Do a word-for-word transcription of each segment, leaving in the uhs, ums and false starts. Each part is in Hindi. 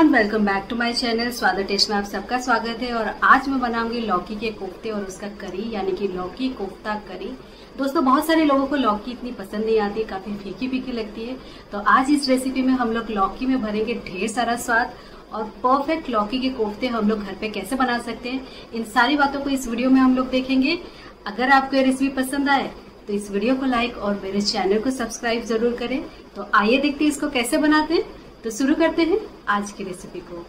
Everyone, welcome back to my channel स्वागत टेस्ट में आप सबका स्वागत है। और आज मैं बनाऊंगी लौकी के कोफ्ते और उसका करी, यानी कि लौकी कोफ्ता करी। दोस्तों, बहुत सारे लोगों को लौकी इतनी पसंद नहीं आती, काफी फीकी फीकी लगती है। तो आज इस रेसिपी में हम लोग लौकी में भरेंगे ढेर सारा स्वाद और परफेक्ट लौकी के कोफ्ते हम लोग घर पे कैसे बना सकते हैं, इन सारी बातों को इस वीडियो में हम लोग देखेंगे। अगर आपको ये रेसिपी पसंद आए तो इस वीडियो को लाइक और मेरे चैनल को सब्सक्राइब जरूर करें। तो आइए देखते हैं इसको कैसे बनाते हैं। तो शुरू करते हैं आज की रेसिपी को।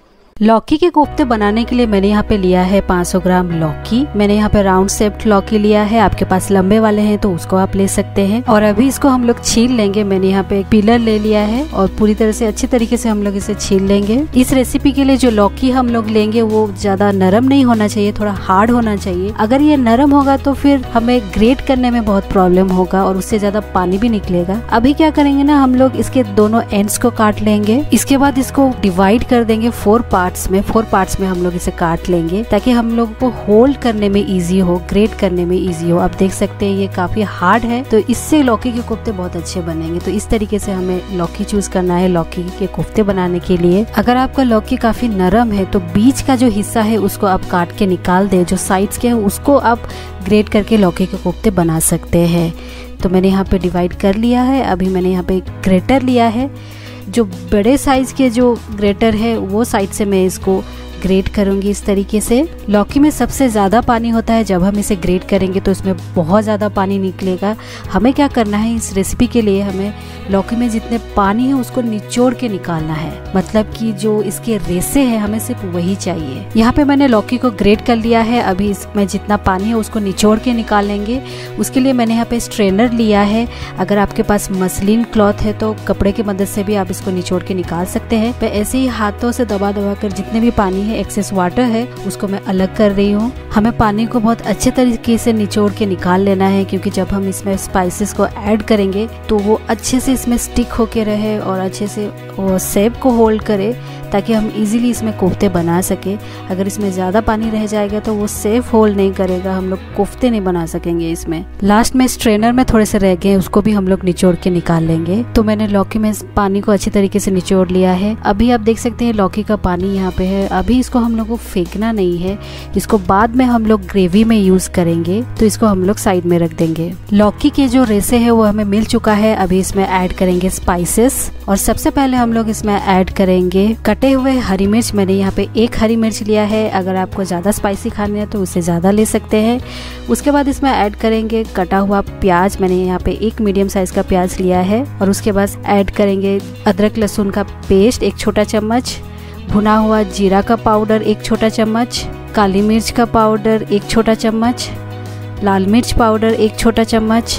लौकी के कोफ्ते बनाने के लिए मैंने यहाँ पे लिया है पाँच सौ ग्राम लौकी। मैंने यहाँ पे राउंड शेप्ड लौकी लिया है, आपके पास लंबे वाले हैं तो उसको आप ले सकते हैं। और अभी इसको हम लोग छील लेंगे। मैंने यहाँ पे एक पीलर ले लिया है और पूरी तरह से अच्छी तरीके से हम लोग इसे छील लेंगे। इस रेसिपी के लिए जो लौकी हम लोग लेंगे वो ज्यादा नरम नहीं होना चाहिए, थोड़ा हार्ड होना चाहिए। अगर ये नरम होगा तो फिर हमें ग्रेट करने में बहुत प्रॉब्लम होगा और उससे ज्यादा पानी भी निकलेगा। अभी क्या करेंगे ना, हम लोग इसके दोनों एंड्स को काट लेंगे। इसके बाद इसको डिवाइड कर देंगे फोर पार्ट पार्ट्स में फोर पार्ट्स में हम लोग इसे काट लेंगे ताकि हम लोग को होल्ड करने में इजी हो, ग्रेट करने में इजी हो। आप देख सकते हैं ये काफी हार्ड है, तो इससे लौकी के कोफ्ते बहुत अच्छे बनेंगे। तो इस तरीके से हमें लौकी चूज करना है लौकी के कोफ्ते बनाने के लिए। अगर आपका लौकी काफी नरम है तो बीच का जो हिस्सा है उसको आप काट के निकाल दे, जो साइड्स के हैं उसको आप ग्रेट करके लौकी के कोफ्ते बना सकते हैं। तो मैंने यहाँ पे डिवाइड कर लिया है। अभी मैंने यहाँ पे ग्रेटर लिया है, जो बड़े साइज के जो ग्रेटर है वो साइड से मैं इसको ग्रेट करूंगी इस तरीके से। लौकी में सबसे ज़्यादा पानी होता है, जब हम इसे ग्रेट करेंगे तो इसमें बहुत ज़्यादा पानी निकलेगा। हमें क्या करना है, इस रेसिपी के लिए हमें लौकी में जितने पानी है उसको निचोड़ के निकालना है, मतलब कि जो इसके रेसे हैं हमें सिर्फ वही चाहिए। यहाँ पे मैंने लौकी को ग्रेट कर लिया है। अभी इसमें जितना पानी है उसको निचोड़ के निकाल लेंगे। उसके लिए मैंने यहाँ पे स्ट्रेनर लिया है। अगर आपके पास मसलिन क्लॉथ है तो कपड़े की मदद से भी आप इसको निचोड़ के निकाल सकते हैं। मैं ऐसे ही हाथों से दबा दबा कर जितने भी पानी है, एक्सेस वाटर है, उसको मैं अलग कर रही हूँ। हमें पानी को बहुत अच्छे तरीके से निचोड़ के निकाल लेना है, क्योंकि जब हम इसमें स्पाइसेस को ऐड करेंगे तो वो अच्छे से इसमें स्टिक होके रहे और अच्छे से वो शेप को होल्ड करे, ताकि हम इजीली इसमें कोफ्ते बना सके। अगर इसमें ज़्यादा पानी रह जाएगा तो वो सेफ होल्ड नहीं करेगा, हम लोग कोफ्ते नहीं बना सकेंगे इसमें। लास्ट में स्ट्रेनर में थोड़े से रह गए, उसको भी हम लोग निचोड़ के निकाल लेंगे। तो मैंने लौकी में पानी को अच्छी तरीके से निचोड़ लिया है। अभी आप देख सकते हैं लौकी का पानी यहाँ पे है। अभी इसको हम लोग को फेंकना नहीं है, इसको बाद में हम लोग ग्रेवी में यूज करेंगे, तो इसको हम लोग साइड में रख देंगे। लौकी के जो रेसे है वो हमें मिल चुका है। अभी इसमें ऐड करेंगे स्पाइसेस, और सबसे पहले हम लोग इसमें ऐड करेंगे कटे हुए हरी मिर्च। मैंने यहाँ पे एक हरी मिर्च लिया है। अगर आपको ज्यादा स्पाइसी खानी है तो उससे ज्यादा ले सकते हैं। उसके बाद इसमें ऐड करेंगे कटा हुआ प्याज। मैंने यहाँ पे एक मीडियम साइज का प्याज लिया है। और उसके बाद ऐड करेंगे अदरक लहसुन का पेस्ट एक छोटा चम्मच, भुना हुआ जीरा का पाउडर एक छोटा चम्मच, काली मिर्च का पाउडर एक छोटा चम्मच, लाल मिर्च पाउडर एक छोटा चम्मच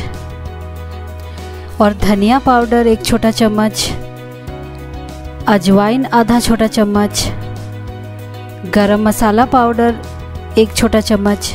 और धनिया पाउडर एक छोटा चम्मच, अजवाइन आधा छोटा चम्मच, गरम मसाला पाउडर एक छोटा चम्मच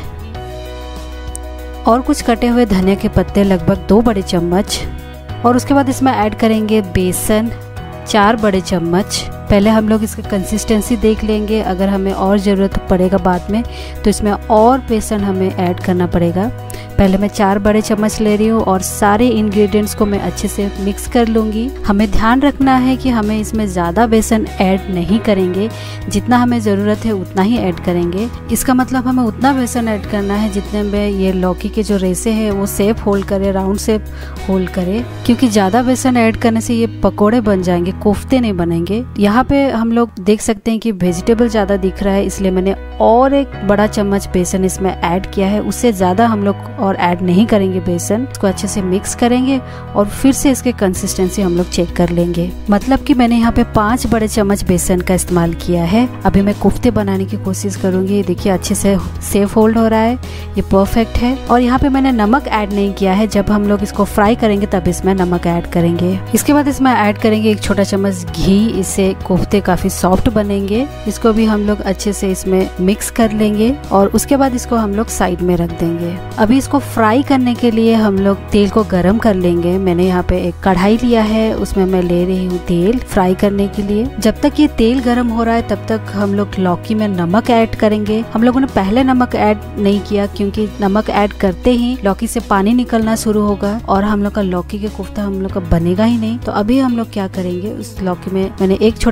और कुछ कटे हुए धनिया के पत्ते लगभग दो बड़े चम्मच। और उसके बाद इसमें ऐड करेंगे बेसन चार बड़े चम्मच। पहले हम लोग इसका कंसिस्टेंसी देख लेंगे, अगर हमें और ज़रूरत पड़ेगा बाद में तो इसमें और बेसन हमें ऐड करना पड़ेगा। पहले मैं चार बड़े चम्मच ले रही हूँ और सारे इंग्रेडिएंट्स को मैं अच्छे से मिक्स कर लूँगी। हमें ध्यान रखना है कि हमें इसमें ज़्यादा बेसन ऐड नहीं करेंगे, जितना हमें ज़रूरत है उतना ही ऐड करेंगे। इसका मतलब हमें उतना बेसन ऐड करना है जितने में ये लौकी के जो रेसे हैं वो शेप होल्ड करे, राउंड शेप होल्ड करे, क्योंकि ज़्यादा बेसन ऐड करने से ये पकौड़े बन जाएंगे, कोफ्ते नहीं बनेंगे। यहाँ पे हम लोग देख सकते हैं कि वेजिटेबल ज़्यादा दिख रहा है, इसलिए मैंने और एक बड़ा चम्मच बेसन इसमें ऐड किया है। उससे ज़्यादा हम लोग और ऐड नहीं करेंगे बेसन। इसको अच्छे से मिक्स करेंगे और फिर से इसके कंसिस्टेंसी हम लोग चेक कर लेंगे। मतलब कि मैंने यहाँ पे पांच बड़े चम्मच बेसन का इस्तेमाल किया है। अभी मैं कोफ्ते बनाने की कोशिश करूंगी। देखिए अच्छे से सेफ होल्ड हो रहा है, ये परफेक्ट है। और यहाँ पे मैंने नमक ऐड नहीं किया है, जब हम लोग इसको फ्राई करेंगे तब इसमें नमक ऐड करेंगे। इसके बाद इसमें ऐड करेंगे एक छोटा चम्मच घी, इससे कोफ्ते काफी सॉफ्ट बनेंगे। इसको भी हम लोग अच्छे से इसमें मिक्स कर लेंगे और उसके बाद इसको हम लोग साइड में रख देंगे। अभी इसको फ्राई करने के लिए हम लोग तेल को गरम कर लेंगे। मैंने यहाँ पे एक कढ़ाई लिया है, उसमें मैं ले रही हूँ तेल फ्राई करने के लिए। जब तक ये तेल गरम हो रहा है तब तक हम लोग लौकी में नमक ऐड करेंगे। हम लोगों ने पहले नमक ऐड नहीं किया, क्योंकि नमक ऐड करते ही लौकी से पानी निकलना शुरू होगा और हम लोग का लौकी के कोफ्ता हम लोग का बनेगा ही नहीं। तो अभी हम लोग क्या करेंगे, उस लौकी में मैंने एक छोटा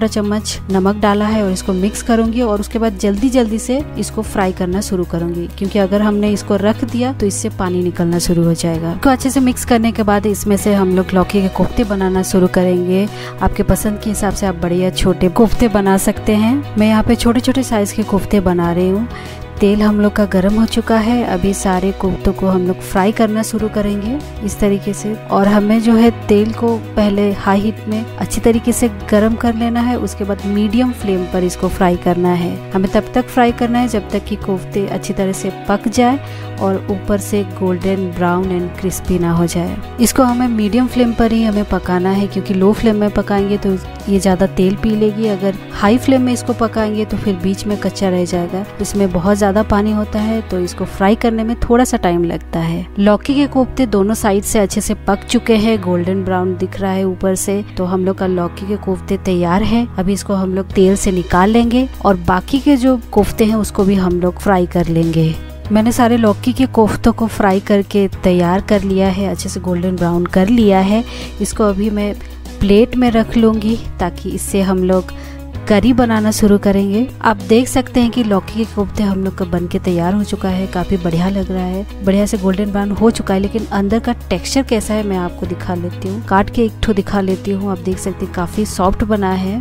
चम्मच नमक डाला है और इसको मिक्स करूंगी और उसके बाद जल्दी जल्दी से इसको फ्राई करना शुरू करूंगी, क्योंकि अगर हमने इसको रख दिया तो इससे पानी निकलना शुरू हो जाएगा। इसको अच्छे से मिक्स करने के बाद इसमें से हम लोग लौकी के कोफ्ते बनाना शुरू करेंगे। आपके पसंद के हिसाब से आप बड़े या छोटे कोफ्ते बना सकते हैं। मैं यहाँ पे छोटे छोटे साइज के कोफ्ते बना रही हूँ। तेल हम लोग का गर्म हो चुका है। अभी सारे कोफ्तों को हम लोग फ्राई करना शुरू करेंगे इस तरीके से। और हमें जो है तेल को पहले हाई हीट में अच्छी तरीके से गर्म कर लेना है, उसके बाद मीडियम फ्लेम पर इसको फ्राई करना है। हमें तब तक फ्राई करना है जब तक कि कोफ्ते अच्छी तरह से पक जाए और ऊपर से गोल्डन ब्राउन एंड क्रिस्पी ना हो जाए। इसको हमें मीडियम फ्लेम पर ही हमें पकाना है, क्योंकि लो फ्लेम में पकाएंगे तो ये ज़्यादा तेल पी लेगी। अगर हाई फ्लेम में इसको पकाएंगे तो फिर बीच में कच्चा रह जाएगा। इसमें बहुत ज़्यादा पानी होता है तो इसको फ्राई करने में थोड़ा सा टाइम लगता है। लौकी के कोफ्ते दोनों साइड से अच्छे से पक चुके हैं, गोल्डन ब्राउन दिख रहा है ऊपर से। तो हम लोग का लौकी के कोफ्ते तैयार है। अभी इसको हम लोग तेल से निकाल लेंगे और बाकी के जो कोफ्ते हैं उसको भी हम लोग फ्राई कर लेंगे। मैंने सारे लौकी के कोफ्तों को फ्राई करके तैयार कर लिया है, अच्छे से गोल्डन ब्राउन कर लिया है। इसको अभी मैं प्लेट में रख लूँगी ताकि इससे हम लोग करी बनाना शुरू करेंगे। आप देख सकते हैं कि लौकी के कोफ्ते हम लोग का बन के तैयार हो चुका है। काफ़ी बढ़िया लग रहा है, बढ़िया से गोल्डन ब्राउन हो चुका है। लेकिन अंदर का टेक्सचर कैसा है मैं आपको दिखा लेती हूँ। काट के एक ठो दिखा लेती हूँ। आप देख सकते हैं काफ़ी सॉफ्ट बना है।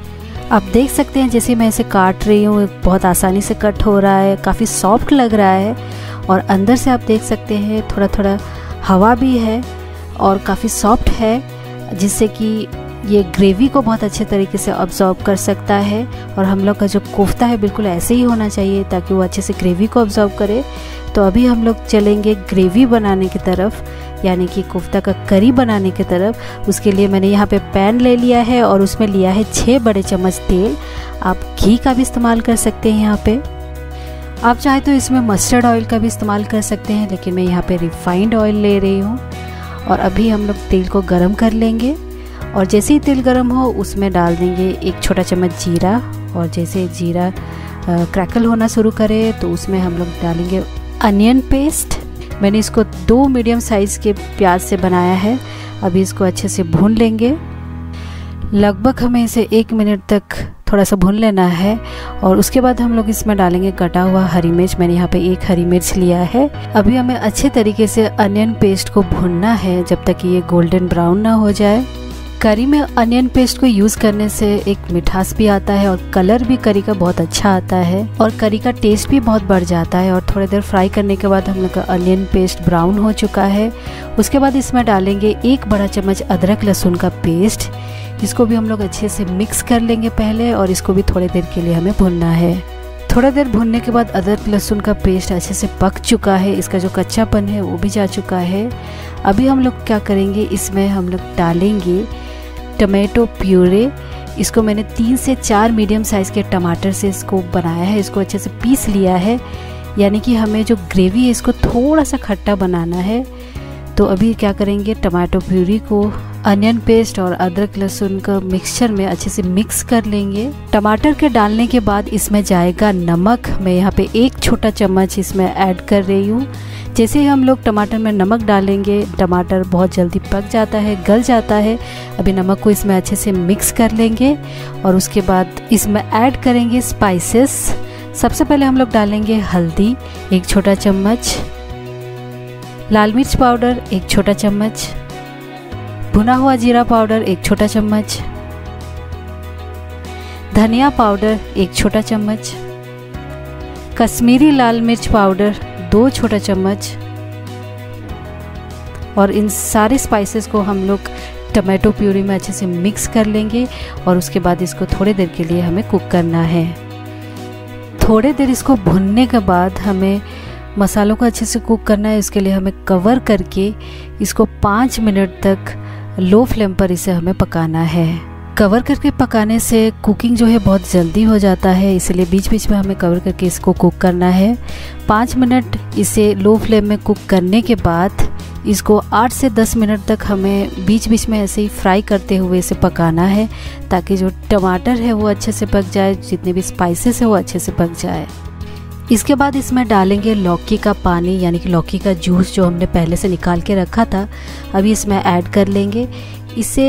आप देख सकते हैं जैसे मैं इसे काट रही हूँ बहुत आसानी से कट हो रहा है, काफ़ी सॉफ्ट लग रहा है। और अंदर से आप देख सकते हैं थोड़ा थोड़ा हवा भी है और काफ़ी सॉफ्ट है, जिससे कि ये ग्रेवी को बहुत अच्छे तरीके से अब्जॉर्ब कर सकता है। और हम लोग का जो कोफ्ता है बिल्कुल ऐसे ही होना चाहिए ताकि वो अच्छे से ग्रेवी को अब्जॉर्ब करे। तो अभी हम लोग चलेंगे ग्रेवी बनाने की तरफ, यानी कि कोफ्ता का करी बनाने की तरफ। उसके लिए मैंने यहाँ पे पैन ले लिया है और उसमें लिया है छः बड़े चम्मच तेल। आप घी का भी इस्तेमाल कर सकते हैं यहाँ पे। आप चाहे तो इसमें मस्टर्ड ऑयल का भी इस्तेमाल कर सकते हैं, लेकिन मैं यहाँ पे रिफाइंड ऑयल ले रही हूँ। और अभी हम लोग तेल को गर्म कर लेंगे और जैसे ही तेल गर्म हो उसमें डाल देंगे एक छोटा चम्मच जीरा। और जैसे जीरा क्रैकल होना शुरू करे तो उसमें हम लोग डालेंगे अनियन पेस्ट। मैंने इसको दो मीडियम साइज़ के प्याज से बनाया है। अभी इसको अच्छे से भून लेंगे। लगभग हमें इसे एक मिनट तक थोड़ा सा भून लेना है। और उसके बाद हम लोग इसमें डालेंगे कटा हुआ हरी मिर्च। मैंने यहाँ पे एक हरी मिर्च लिया है। अभी हमें अच्छे तरीके से अनियन पेस्ट को भूनना है जब तक ये गोल्डन ब्राउन ना हो जाए। करी में अनियन पेस्ट को यूज़ करने से एक मिठास भी आता है और कलर भी करी का बहुत अच्छा आता है और करी का टेस्ट भी बहुत बढ़ जाता है। और थोड़ी देर फ्राई करने के बाद हम लोग का अनियन पेस्ट ब्राउन हो चुका है। उसके बाद इसमें डालेंगे एक बड़ा चम्मच अदरक लहसुन का पेस्ट। इसको भी हम लोग अच्छे से मिक्स कर लेंगे पहले और इसको भी थोड़ी देर के लिए हमें भूनना है। थोड़ा देर भूनने के बाद अदरक लहसुन का पेस्ट अच्छे से पक चुका है, इसका जो कच्चापन है वो भी जा चुका है। अभी हम लोग क्या करेंगे, इसमें हम लोग डालेंगे टमाटो प्यूरे। इसको मैंने तीन से चार मीडियम साइज़ के टमाटर से इसको बनाया है। इसको अच्छे से पीस लिया है, यानी कि हमें जो ग्रेवी है इसको थोड़ा सा खट्टा बनाना है। तो अभी क्या करेंगे, टमाटो प्यूरी को अनियन पेस्ट और अदरक लहसुन का मिक्सचर में अच्छे से मिक्स कर लेंगे। टमाटर के डालने के बाद इसमें जाएगा नमक। मैं यहाँ पे एक छोटा चम्मच इसमें ऐड कर रही हूँ। जैसे ही हम लोग टमाटर में नमक डालेंगे टमाटर बहुत जल्दी पक जाता है, गल जाता है। अभी नमक को इसमें अच्छे से मिक्स कर लेंगे और उसके बाद इसमें ऐड करेंगे स्पाइसेस। सबसे पहले हम लोग डालेंगे हल्दी एक छोटा चम्मच, लाल मिर्च पाउडर एक छोटा चम्मच, भुना हुआ जीरा पाउडर एक छोटा चम्मच, धनिया पाउडर एक छोटा चम्मच, कश्मीरी लाल मिर्च पाउडर दो छोटा चम्मच। और इन सारे स्पाइसेस को हम लोग टमाटो प्यूरी में अच्छे से मिक्स कर लेंगे और उसके बाद इसको थोड़ी देर के लिए हमें कुक करना है। थोड़ी देर इसको भुनने के बाद हमें मसालों को अच्छे से कुक करना है। इसके लिए हमें कवर करके इसको पाँच मिनट तक लो फ्लेम पर इसे हमें पकाना है। कवर करके पकाने से कुकिंग जो है बहुत जल्दी हो जाता है, इसलिए बीच बीच में हमें कवर करके इसको कुक करना है। पाँच मिनट इसे लो फ्लेम में कुक करने के बाद इसको आठ से दस मिनट तक हमें बीच बीच में ऐसे ही फ्राई करते हुए इसे पकाना है, ताकि जो टमाटर है वो अच्छे से पक जाए, जितने भी स्पाइसेस है वो अच्छे से पक जाए। इसके बाद इसमें डालेंगे लौकी का पानी, यानी कि लौकी का जूस जो हमने पहले से निकाल के रखा था, अभी इसमें ऐड कर लेंगे। इसे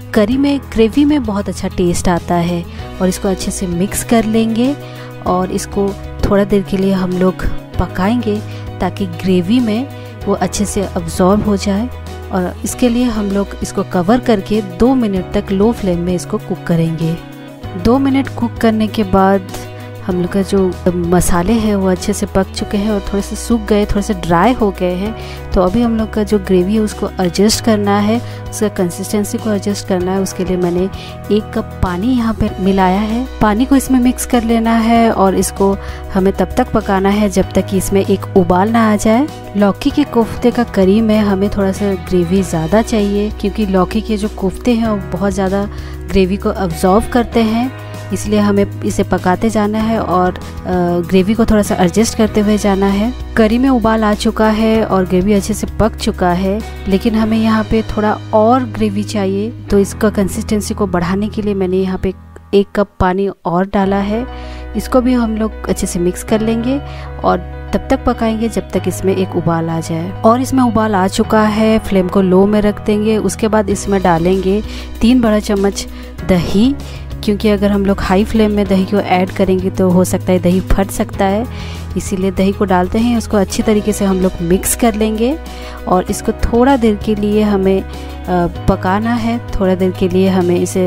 करी में, ग्रेवी में बहुत अच्छा टेस्ट आता है। और इसको अच्छे से मिक्स कर लेंगे और इसको थोड़ा देर के लिए हम लोग पकाएंगे ताकि ग्रेवी में वो अच्छे से अब्जॉर्ब हो जाए। और इसके लिए हम लोग इसको कवर करके दो मिनट तक लो फ्लेम में इसको कुक करेंगे। दो मिनट कुक करने के बाद हम लोग का जो मसाले हैं वो अच्छे से पक चुके हैं और थोड़े से सूख गए, थोड़े से ड्राई हो गए हैं। तो अभी हम लोग का जो ग्रेवी है उसको एडजस्ट करना है, उसका कंसिस्टेंसी को एडजस्ट करना है। उसके लिए मैंने एक कप पानी यहाँ पे मिलाया है। पानी को इसमें मिक्स कर लेना है और इसको हमें तब तक पकाना है जब तक कि इसमें एक उबाल ना आ जाए। लौकी के कोफ्ते का करी में हमें थोड़ा सा ग्रेवी ज़्यादा चाहिए क्योंकि लौकी के जो कोफ्ते हैं वो बहुत ज़्यादा ग्रेवी को अब्जॉर्ब करते हैं, इसलिए हमें इसे पकाते जाना है और ग्रेवी को थोड़ा सा एडजस्ट करते हुए जाना है। करी में उबाल आ चुका है और ग्रेवी अच्छे से पक चुका है, लेकिन हमें यहाँ पे थोड़ा और ग्रेवी चाहिए। तो इसका कंसिस्टेंसी को बढ़ाने के लिए मैंने यहाँ पे एक कप पानी और डाला है। इसको भी हम लोग अच्छे से मिक्स कर लेंगे और तब तक पकाएंगे जब तक इसमें एक उबाल आ जाए। और इसमें उबाल आ चुका है, फ्लेम को लो में रख देंगे। उसके बाद इसमें डालेंगे तीन बड़ा चम्मच दही, क्योंकि अगर हम लोग हाई फ्लेम में दही को ऐड करेंगे तो हो सकता है दही फट सकता है, इसीलिए दही को डालते हैं। उसको अच्छी तरीके से हम लोग मिक्स कर लेंगे और इसको थोड़ा देर के लिए हमें पकाना है। थोड़ा देर के लिए हमें इसे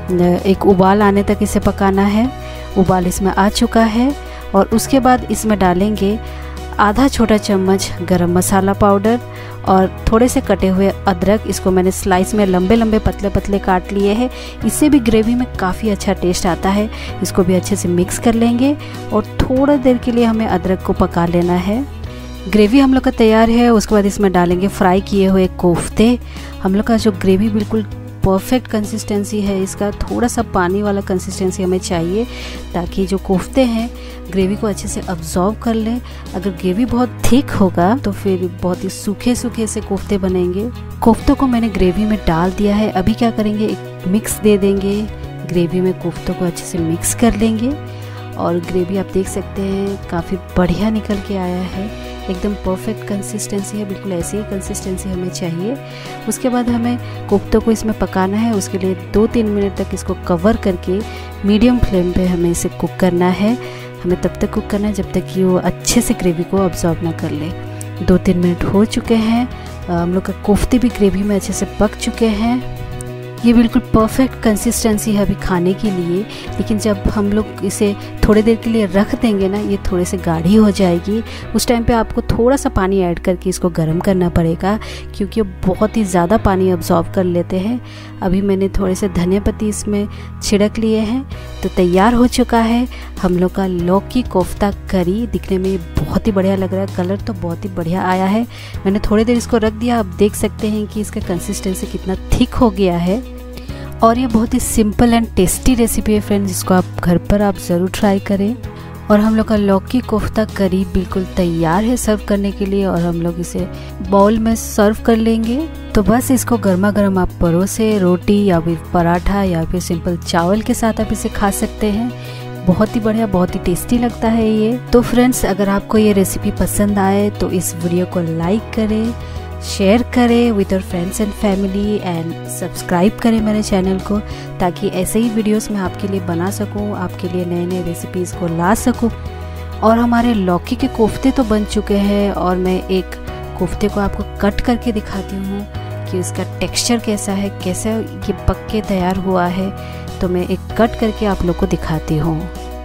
एक उबाल आने तक इसे पकाना है। उबाल इसमें आ चुका है और उसके बाद इसमें डालेंगे आधा छोटा चम्मच गरम मसाला पाउडर और थोड़े से कटे हुए अदरक। इसको मैंने स्लाइस में लंबे लंबे पतले पतले काट लिए हैं। इससे भी ग्रेवी में काफ़ी अच्छा टेस्ट आता है। इसको भी अच्छे से मिक्स कर लेंगे और थोड़ा देर के लिए हमें अदरक को पका लेना है। ग्रेवी हम लोग का तैयार है। उसके बाद इसमें डालेंगे फ्राई किए हुए कोफ्ते। हम लोग का जो ग्रेवी बिल्कुल परफेक्ट कंसिस्टेंसी है, इसका थोड़ा सा पानी वाला कंसिस्टेंसी हमें चाहिए ताकि जो कोफ्ते हैं ग्रेवी को अच्छे से अब्जॉर्ब कर लें। अगर ग्रेवी बहुत थिक होगा तो फिर बहुत ही सूखे सूखे से कोफ्ते बनेंगे। कोफ्तों को मैंने ग्रेवी में डाल दिया है। अभी क्या करेंगे, एक मिक्स दे देंगे ग्रेवी में, कोफ्तों को अच्छे से मिक्स कर लेंगे। और ग्रेवी आप देख सकते हैं काफ़ी बढ़िया निकल के आया है, एकदम परफेक्ट कंसिस्टेंसी है। बिल्कुल ऐसी ही कंसिस्टेंसी हमें चाहिए। उसके बाद हमें कोफ्तों को इसमें पकाना है। उसके लिए दो तीन मिनट तक इसको कवर करके मीडियम फ्लेम पे हमें इसे कुक करना है। हमें तब तक कुक करना है जब तक कि वो अच्छे से ग्रेवी को अब्जॉर्ब ना कर ले। दो तीन मिनट हो चुके हैं, हम लोग का कोफ्ते भी ग्रेवी में अच्छे से पक चुके हैं। ये बिल्कुल परफेक्ट कंसिस्टेंसी है अभी खाने के लिए, लेकिन जब हम लोग इसे थोड़ी देर के लिए रख देंगे ना, ये थोड़े से गाढ़ी हो जाएगी। उस टाइम पे आपको थोड़ा सा पानी ऐड करके इसको गर्म करना पड़ेगा क्योंकि ये बहुत ही ज़्यादा पानी अब्जॉर्ब कर लेते हैं। अभी मैंने थोड़े से धनिया पत्ती इसमें छिड़क लिए हैं तो तैयार हो चुका है हम लोग का लौकी कोफ्ता करी। दिखने में बहुत ही बढ़िया लग रहा है, कलर तो बहुत ही बढ़िया आया है। मैंने थोड़ी देर इसको रख दिया। आप देख सकते हैं कि इसका कंसिस्टेंसी कितना थिक हो गया है। और ये बहुत ही सिंपल एंड टेस्टी रेसिपी है फ्रेंड्स, इसको आप घर पर आप ज़रूर ट्राई करें। और हम लोग का लौकी कोफ्ता करी बिल्कुल तैयार है सर्व करने के लिए और हम लोग इसे बाउल में सर्व कर लेंगे। तो बस इसको गर्मा गर्म आप परोसे रोटी या फिर पराठा या फिर सिंपल चावल के साथ आप इसे खा सकते हैं। बहुत ही बढ़िया, बहुत ही टेस्टी लगता है ये। तो फ्रेंड्स, अगर आपको ये रेसिपी पसंद आए तो इस वीडियो को लाइक करें, शेयर करें with your friends and family and subscribe करें मेरे चैनल को, ताकि ऐसे ही वीडियोस मैं आपके लिए बना सकूं, आपके लिए नए नए रेसिपीज़ को ला सकूं। और हमारे लौकी के कोफ्ते तो बन चुके हैं और मैं एक कोफ्ते को आपको कट करके दिखाती हूँ कि इसका टेक्सचर कैसा है, कैसे ये पक के तैयार हुआ है। तो मैं एक कट करके आप लोग को दिखाती हूँ।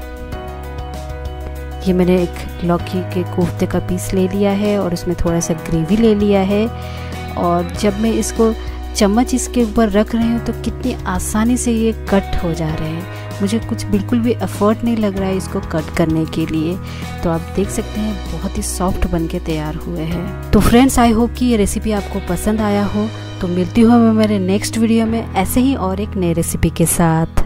ये मैंने एक लौकी के कोफ्ते का पीस ले लिया है और इसमें थोड़ा सा ग्रेवी ले लिया है। और जब मैं इसको चम्मच इसके ऊपर रख रही हूँ तो कितनी आसानी से ये कट हो जा रहे हैं। मुझे कुछ बिल्कुल भी एफर्ट नहीं लग रहा है इसको कट करने के लिए। तो आप देख सकते हैं बहुत ही सॉफ्ट बन के तैयार हुए हैं। तो फ्रेंड्स, आई होप कि ये रेसिपी आपको पसंद आया हो। तो मिलती हूँ मैं मेरे नेक्स्ट वीडियो में ऐसे ही और एक नई रेसिपी के साथ।